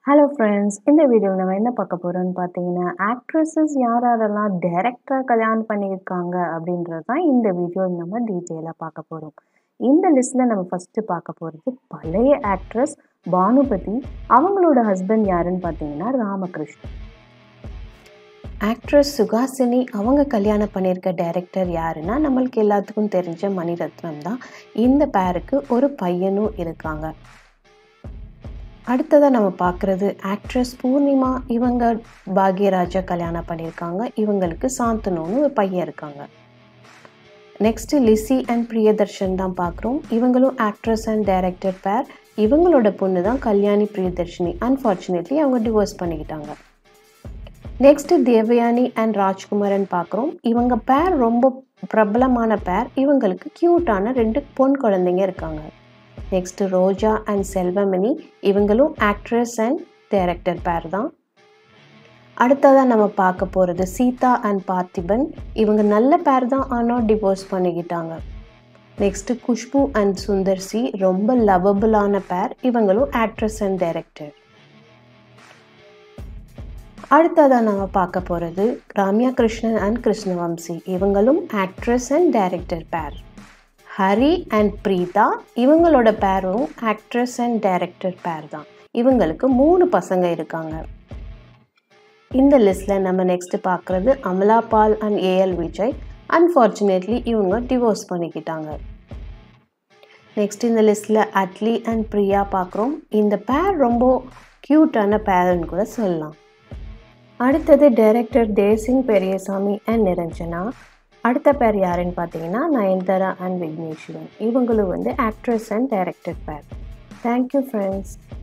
Hello friends, இந்த வீடியோவில் நம்ம என்ன பார்க்க போகிறோம்னு பார்த்தீங்கன்னா, ஆக்ட்ரஸஸ் யாரெல்லாம் டைரக்டராக கல்யாணம் பண்ணியிருக்காங்க அப்படின்றது தான் இந்த வீடியோவில் நம்ம டீட்டெயிலாக பார்க்க போகிறோம். இந்த லிஸ்ட்டில் நம்ம ஃபஸ்ட்டு பார்க்க போகிறது பழைய ஆக்ட்ரஸ் பானுபதி. அவங்களோட ஹஸ்பண்ட் யாருன்னு பார்த்தீங்கன்னா ராமகிருஷ்ணன். ஆக்ட்ரஸ் சுஹாசினி அவங்க கல்யாணம் பண்ணியிருக்க டைரக்டர் யாருன்னா நம்மளுக்கு எல்லாத்துக்கும் தெரிஞ்ச மணிரத்னம் தான். இந்த பேருக்கு ஒரு பையனும் இருக்காங்க. அடுத்ததாக நம்ம பார்க்குறது ஆக்ட்ரஸ் பூர்ணிமா. இவங்க பாக்யராஜா கல்யாணம் பண்ணியிருக்காங்க. இவங்களுக்கு சாந்தனுன்னு ஒரு பையன் இருக்காங்க. நெக்ஸ்ட்டு லிசி அண்ட் பிரியதர்ஷன் தான் பார்க்குறோம். இவங்களும் ஆக்ட்ரஸ் அண்ட் டைரக்டர் பேர். இவங்களோட பொண்ணு தான் கல்யாணி பிரியதர்ஷினி. அன்ஃபார்ச்சுனேட்லி அவங்க டிவோர்ஸ் பண்ணிக்கிட்டாங்க. நெக்ஸ்ட்டு தேவயானி அண்ட் ராஜ்குமாரன் பார்க்குறோம். இவங்க பேர் ரொம்ப பிரபலமான பேர். இவங்களுக்கு க்யூட்டான 2 பொன் குழந்தைங்க இருக்காங்க. Next Roja and Selvamani. இவங்களும் ஆக்ட்ரஸ் அண்ட் டைரக்டர் பேர் தான். அடுத்ததாக நம்ம பார்க்க போகிறது சீதா அண்ட் பார்த்திபன். இவங்க நல்ல பேர் தான், ஆனால் டிவோர்ஸ் பண்ணிக்கிட்டாங்க. Next Khushbu and Sundar C. ரொம்ப லவபிளான பேர். இவங்களும் ஆக்ட்ரஸ் அண்ட் டைரக்டர். அடுத்ததாக நம்ம பார்க்க போகிறது ராம்யா கிருஷ்ணன் அண்ட் கிருஷ்ணவம்சி. இவங்களும் ஆக்ட்ரஸ் அண்ட் டைரக்டர் பேர். ஹரி அண்ட் பிரீதா. இவங்களோட பேரும் ஆக்ட்ரஸ் அண்ட் டைரக்டர் பேர் தான். இவங்களுக்கு 3 பசங்க இருக்காங்க. இந்த லிஸ்ட்டில் நம்ம நெக்ஸ்ட் பார்க்குறது Amala Paul and AL Vijay. Unfortunately இவங்க டிவோர்ஸ் பண்ணிக்கிட்டாங்க. நெக்ஸ்ட் இந்த லிஸ்ட்டில் அட்லி அண்ட் பிரியா பார்க்குறோம். இந்த பேர் ரொம்ப க்யூட்டான பேர்னு கூட சொல்லலாம். அடுத்தது டைரக்டர் தேவ்சிங் பெரியசாமி அண்ட் நிரஞ்சனா. அடுத்த பேர் யாருன்னு பார்த்தீங்கன்னா நயன்தாரா அண்ட் விக்னேஸ்வரன். இவங்களும் ஆக்ட்ரஸ் அண்ட் டைரக்டர் பேர். Thank you friends.